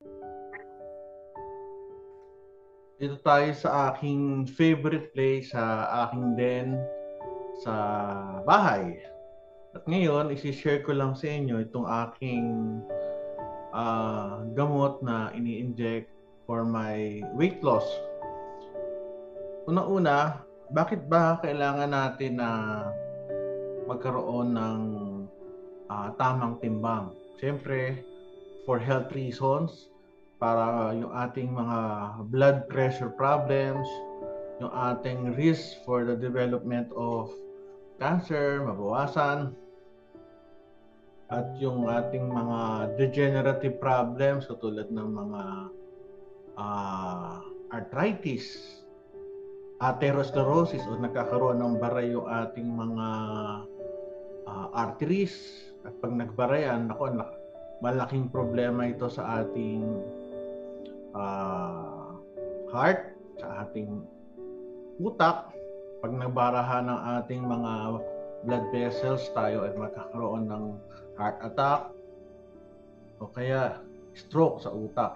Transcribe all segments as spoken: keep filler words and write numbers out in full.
Dito tayo sa aking favorite place, sa aking den, sa bahay. At ngayon, isi-share ko lang sa inyo itong aking uh, gamot na ini-inject for my weight loss. Una-una, bakit ba kailangan natin na magkaroon ng uh, tamang timbang? Siyempre, for health reasons, para yung ating mga blood pressure problems, yung ating risk for the development of cancer, mabawasan, at yung ating mga degenerative problems katulad ng mga uh, arthritis, atherosclerosis o nagkakaroon ng baray yung ating mga uh, arteries. At pag nagbarayan, ako, malaking problema ito sa ating uh, heart, sa ating utak. Pag nagbarahan ng ating mga blood vessels, tayo ay magkakaroon ng heart attack o kaya stroke sa utak.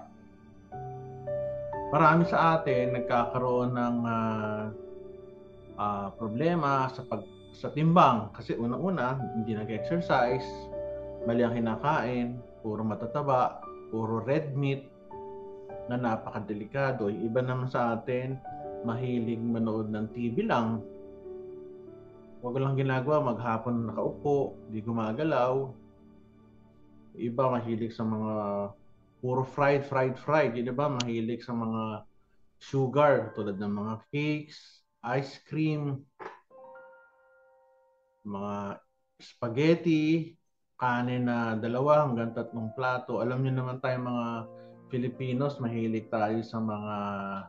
Marami sa atin nagkakaroon ng uh, uh, problema sa pag sa timbang kasi unang-una hindi nag-exercise, mali ang kinakain, puro matataba, puro red meat na napakadelikado. Yung iba naman sa atin mahilig manood ng T V lang, wag lang ginagawa, maghapon nakaupo, di gumagalaw. Yung iba mahilig sa mga puro fried, fried, fried. Yung iba mahilig sa mga sugar tulad ng mga cakes, ice cream, mga spaghetti, kanin na dalawa hanggang tatlong plato. Alam niyo naman tayo mga Filipinos, mahilig tayo sa mga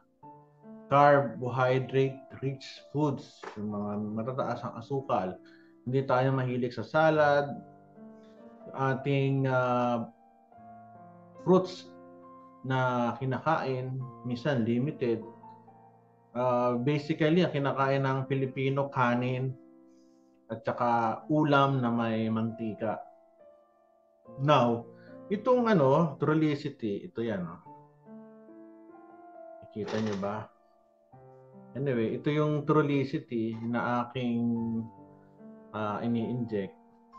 carbohydrate-rich foods, yung mga matataas ang asukal. Hindi tayo mahilig sa salad, ating uh, fruits na kinakain, minsan limited. Uh, basically, ang kinakain ng Pilipino, kanin, at saka ulam na may mantika. Now, itong ano, Trulicity, ito yan. Oh. Nakikita nyo ba? Anyway, ito yung Trulicity na aking uh, ini-inject.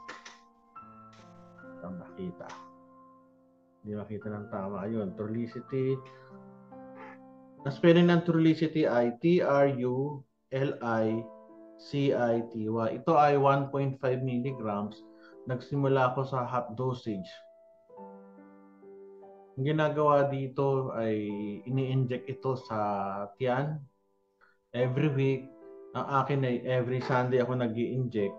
Ito makita. Hindi makita ng tama. Ayun, Trulicity. Ang spelling ng Trulicity ay T R U L I C I T Y. Ito ay one point five milligrams. Nagsimula ako sa half dosage. Ang ginagawa dito ay ini-inject ito sa tiyan. Every week, ang akin ay every Sunday ako nag-i-inject.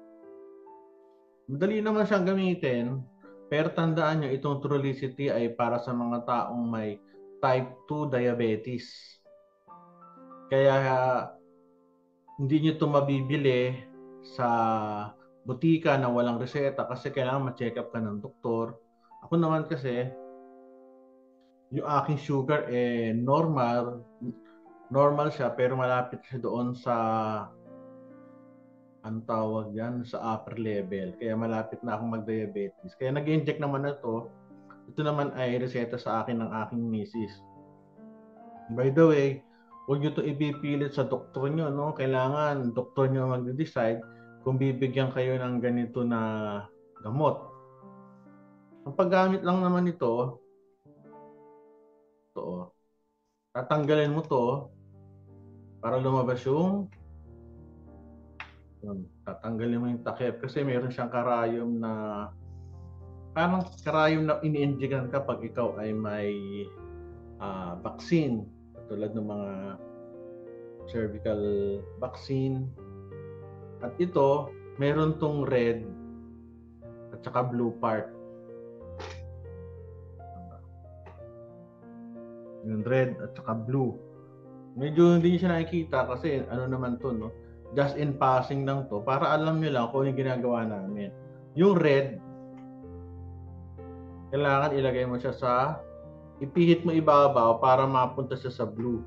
Madali naman siyang gamitin, pero tandaan nyo, itong Trulicity ay para sa mga taong may type two diabetes. Kaya hindi nyo ito mabibili sa butika na walang reseta kasi kailangan ma-check up ka ng doktor. Ako naman kasi, yung aking sugar eh normal, normal siya pero malapit siya doon sa ang tawag yan, sa upper level. Kaya malapit na akong mag-diabetes. Kaya nag-inject naman na to. Ito naman ay reseta sa akin ng aking misis. By the way, huwag nyo ito ipipilit sa doktor nyo, no? Kailangan doktor nyo mag-decide kung bibigyan kayo ng ganito na gamot. Ang paggamit lang naman ito, ito, tatanggalin mo to para lumabas yung yun, tatanggalin mo yung takip kasi meron siyang karayom na parang karayom na ini-injectan ka pag ikaw ay may uh, vaccine tulad ng mga cervical vaccine. At ito, meron tong red at saka blue part. Yung red at saka blue. Medyo hindi siya nakikita kasi ano naman to, no? Just in passing lang to para alam nyo lang kung yung ginagawa namin. Yung red, kailangan ilagay mo siya sa, ipihit mo ibabaw para mapunta siya sa blue.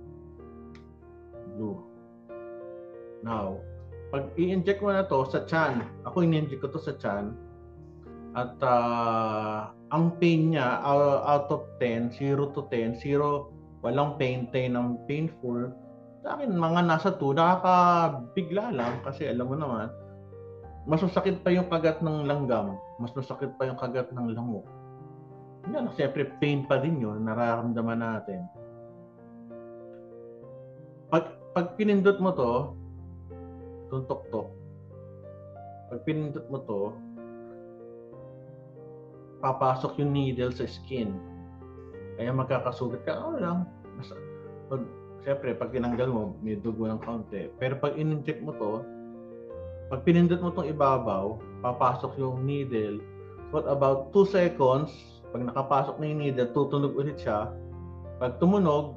Blue. Now, pag i-inject mo na to sa tiyan, ako in-inject ko to sa tiyan, at uh, ang pain niya, uh, out of ten, zero to ten, zero, walang pain, ten ng painful. Sa akin, mga nasa two, nakakabigla lang kasi alam mo naman, mas masakit pa yung kagat ng langgam, mas masakit pa yung kagat ng lamok. Yan, siyempre pain pa din yun, nararamdaman natin. Pag, pag pinindot mo to, itong tok-tok, pag pinindot mo to, papasok yung needle sa skin. Kaya magkakasugat ka, ano lang. Mas, pag, siyempre, pag tinanggal mo, may dugo ng kaunti. Pero pag in-inject mo to, pag pinindot mo tong ibabaw, papasok yung needle. For about two seconds, pag nakapasok na yung needle, tutunog ulit siya. Pag tumunog,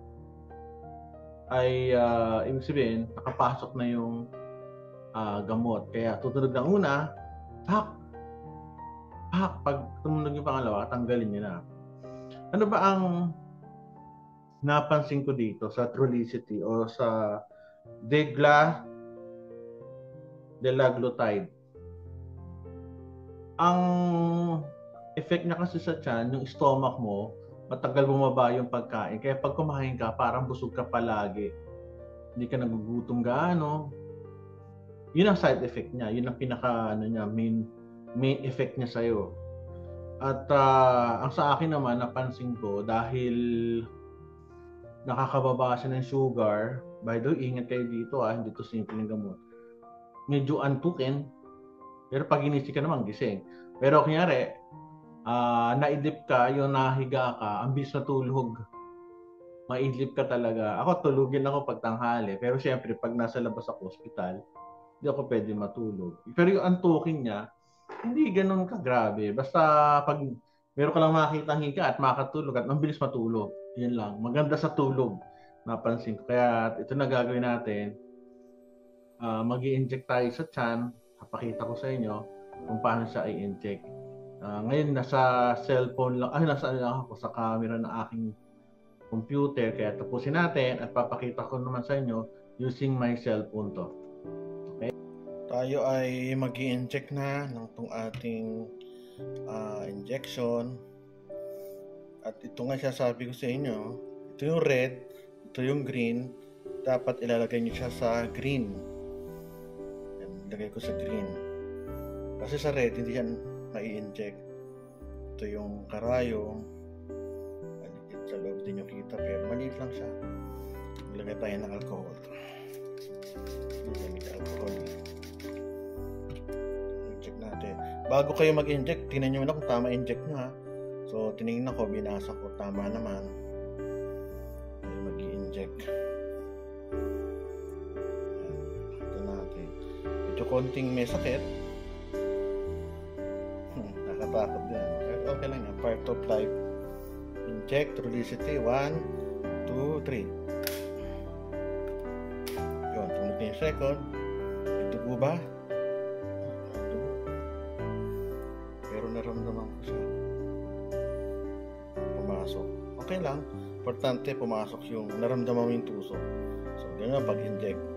ay uh, ibig sabihin, nakapasok na yung uh, gamot. Kaya tutunog na una, tak! Ah, pag tumunog yung pangalawa, tanggalin nyo na. Ano ba ang napansin ko dito sa Trulicity o sa Degla Delaglutide? Ang effect niya kasi sa tiyan, yung stomach mo, matagal bumaba yung pagkain. Kaya pag kumain ka, parang busog ka palagi. Hindi ka nagugutom gaano. Yun ang side effect niya. Yun ang pinaka, ano niya, main main effect niya sa'yo. At uh, ang sa akin naman, napansin ko, dahil nakakababa siya ng sugar, by the way, ingat kayo dito ah, hindi to simple ng gamot. Medyo antukin, pero pag inisip ka naman, gising. Pero kunyari, uh, naidlip ka, yung nahiga ka, ang bilis na tulog. Maidlip ka talaga. Ako, tulugin ako pag tanghali. Pero siyempre, pag nasa labas ako, hospital, hindi ako pwede matulog. Pero yung antukin niya, hindi ganun ka grabe. Basta pag meron ka lang makakita ng higa at makatulog at mabilis matulog. Yan lang. Maganda sa tulog. Napansin ko. Kaya ito na gagawin natin. Uh, mag-i-inject tayo sa tiyan. Papakita ko sa inyo kung paano siya i-inject. Uh, ngayon, nasa cellphone lang. Ay, nasa lang ako sa camera ng aking computer. Kaya tapusin natin at papakita ko naman sa inyo using my cellphone to. Tayo ay mag-i-inject na ng itong ating uh, injection. At ito nga sasabi ko sa inyo, ito yung red, ito yung green. Dapat ilalagay nyo siya sa green. Yan, ilagay ko sa green. Kasi sa red, hindi yan mai-inject. Ito yung karayom. Maligit sa loob din yung kita, pero maliit lang siya. Ilagay tayo ng alcohol. Ilagay alcohol. Bago kayo mag-inject, tingnan nyo na kung tama inject nyo ha. So, tinignan ko, binasa ko, tama naman. Tayo mag-i-inject. Ito natin. Medyo konting may sakit. Hmm, nakatakot din. Pero okay lang yan. Part of life. Inject, Trulicity. One, two, three. Yun, tumunod na yung second. Ito po ba? Naramdaman ko siya pumasok. Okay lang, importante pumasok yung naramdaman mo yung tusok. So, ganyan pag-inject.